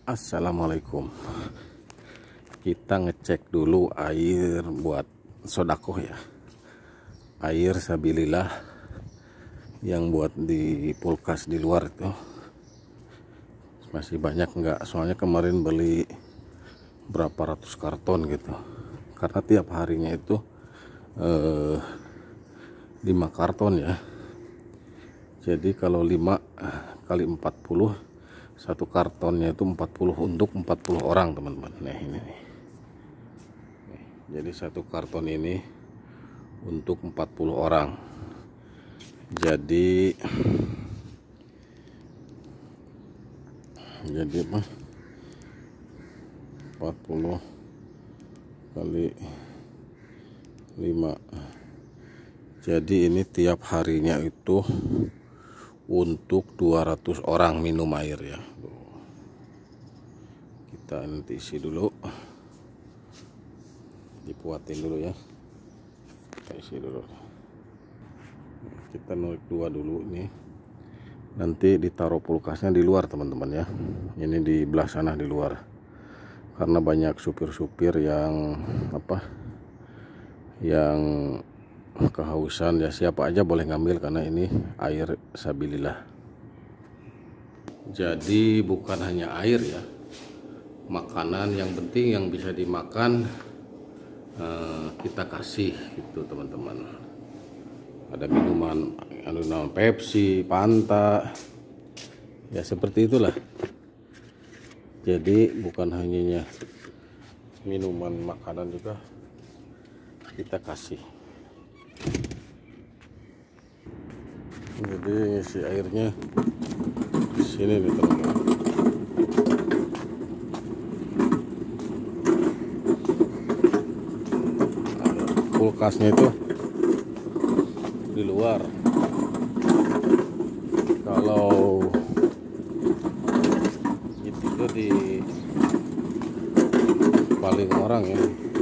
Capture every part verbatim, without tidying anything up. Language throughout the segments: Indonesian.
Assalamualaikum. Kita ngecek dulu air buat sodakoh ya. Air sabilillah yang buat di kulkas di luar itu masih banyak enggak? Soalnya kemarin beli berapa ratus karton gitu. Karena tiap harinya itu eh, lima karton ya. Jadi kalau lima kali empat puluh, satu kartonnya itu empat puluh untuk empat puluh orang teman-teman. Nah ini nih. Jadi satu karton ini untuk empat puluh orang. Jadi jadi apa? empat puluh kali lima. Jadi ini tiap harinya itu untuk dua ratus orang minum air ya. Kita nanti isi dulu, dipuatin dulu ya, kita isi dulu. Kita naik dua dulu ini, nanti ditaruh kulkasnya di luar teman-teman ya. Ini di belah sana di luar, karena banyak supir-supir yang apa yang kehausan ya, siapa aja boleh ngambil karena ini air sabilillah. Jadi bukan hanya air ya, makanan yang penting yang bisa dimakan eh, kita kasih gitu teman-teman. Ada minuman, minuman Pepsi, Fanta ya, seperti itulah. Jadi bukan hanya minuman, makanan juga kita kasih. Jadi isi airnya di sini nih teman-teman. Kulkasnya itu di luar. Kalau itu tuh di paling orang ya.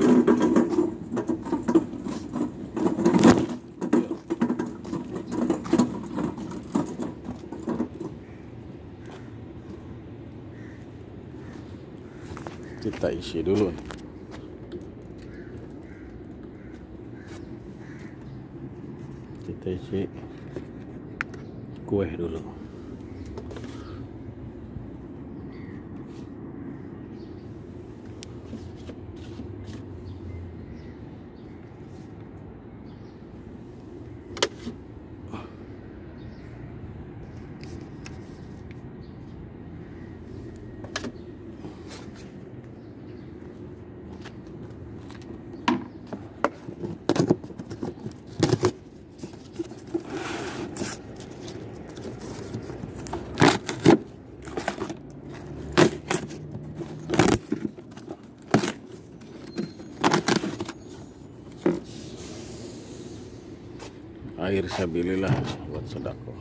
Kita isi dulu. Kita isi kue dulu. Air sabilillah buat sedekah.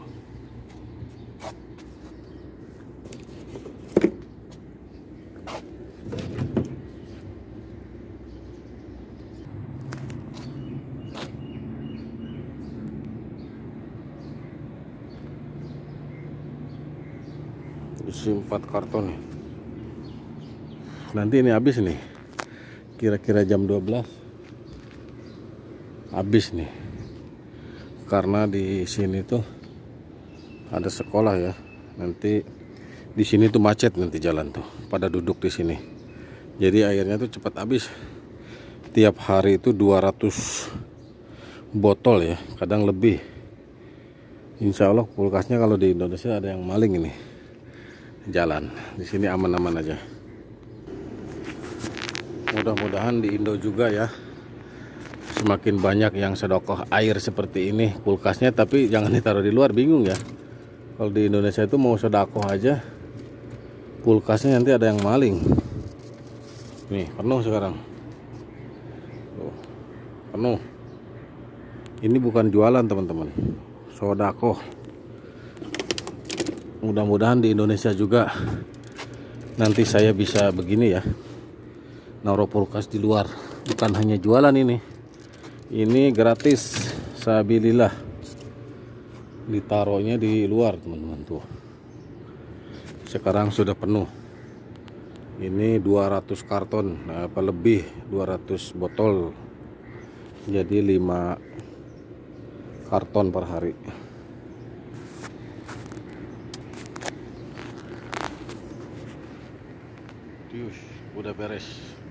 Isi empat karton nih. Nanti ini habis nih. Kira-kira jam dua belas habis nih. Karena di sini tuh ada sekolah ya. Nanti di sini tuh macet nanti jalan tuh. Pada duduk di sini. Jadi airnya tuh cepat habis. Tiap hari itu dua ratus botol ya, kadang lebih. Insya Allah kulkasnya kalau di Indonesia ada yang maling ini. Jalan. Di sini aman-aman aja. Mudah-mudahan di Indo juga ya, semakin banyak yang sedekah air seperti ini kulkasnya, tapi jangan ditaruh di luar, bingung ya. Kalau di Indonesia itu mau sedekah aja kulkasnya nanti ada yang maling. Nih penuh sekarang. Tuh, penuh. Ini bukan jualan teman-teman, sedekah. Mudah-mudahan di Indonesia juga nanti saya bisa begini ya, naruh kulkas di luar. Bukan hanya jualan ini. Ini gratis sabilillah, ditaruhnya di luar teman-teman tuh. Sekarang sudah penuh. Ini dua ratus karton apa lebih, dua ratus botol, jadi lima karton per hari. Yus, udah beres.